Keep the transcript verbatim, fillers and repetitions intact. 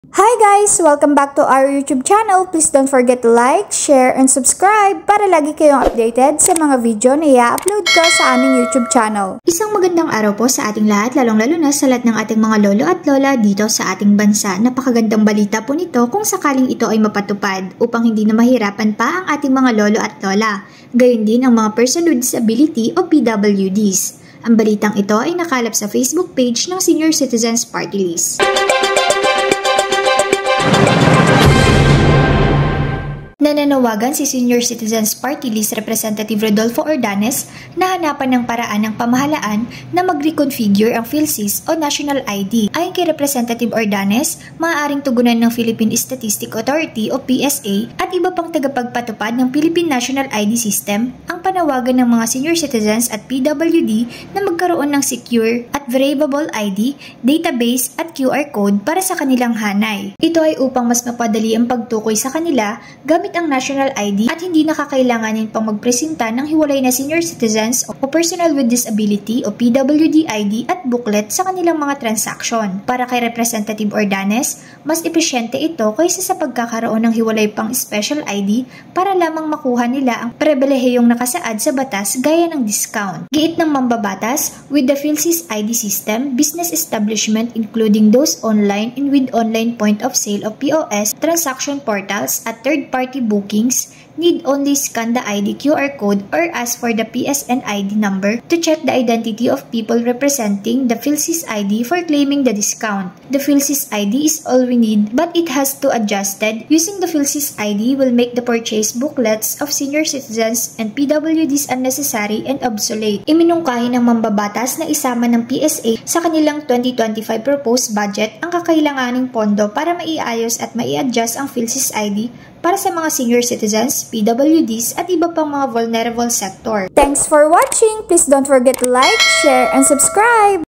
Hi guys! Welcome back to our YouTube channel. Please don't forget to like, share, and subscribe para lagi kayong updated sa mga video na i-upload ko sa aming YouTube channel. Isang magandang araw po sa ating lahat, lalong-lalo na sa lahat ng ating mga lolo at lola dito sa ating bansa. Napakagandang balita po nito kung sakaling ito ay mapatupad upang hindi na mahirapan pa ang ating mga lolo at lola. Gayon din ang mga person with disability o P W Ds. Ang balitang ito ay nakalap sa Facebook page ng Senior Citizens Party List. Nananawagan si Senior Citizens Party List Representative Rodolfo Ordanes na hanapan ng paraan ng pamahalaan na mag-reconfigure ang PhilSys o National I D. Ayon kay Representative Ordanes, maaaring tugunan ng Philippine Statistics Authority o P S A at iba pang tagapagpatupad ng Philippine National I D System ang panawagan ng mga senior citizens at P W D na magkaroon ng secure at verifiable I D, database at Q R code para sa kanilang hanay. Ito ay upang mas mapadali ang pagtukoy sa kanila gamit ang National I D at hindi nakakailanganin pang magpresenta ng hiwalay na senior citizens o personal with disability o P W D I D at booklet sa kanilang mga transaksyon. Para kay Representative Ordanes, mas epesyente ito kaysa sa pagkakaroon ng hiwalay pang special I D para lamang makuha nila ang pribilehiyong nakasaad sa batas gaya ng discount. Giit ng mambabatas, with the PhilSys I D system, business establishment including those online and with online point of sale of P O S, transaction portals at third-party bookings need only scan the I D Q R code or ask for the P S N I D number to check the identity of people representing the PhilSys I D for claiming the discount. The PhilSys I D is all we need, but it has to adjusted. Using the PhilSys I D will make the purchase booklets of senior citizens and P W Ds unnecessary and obsolete. Iminungkahi ng mambabatas na isama ng P S A sa kanilang twenty twenty-five proposed budget ang kakailanganing pondo para maiayos at mai-adjust ang PhilSys I D para sa mga senior citizens, P W Ds at iba pang mga vulnerable sector. Thanks for watching! Please don't forget to like, share, and subscribe!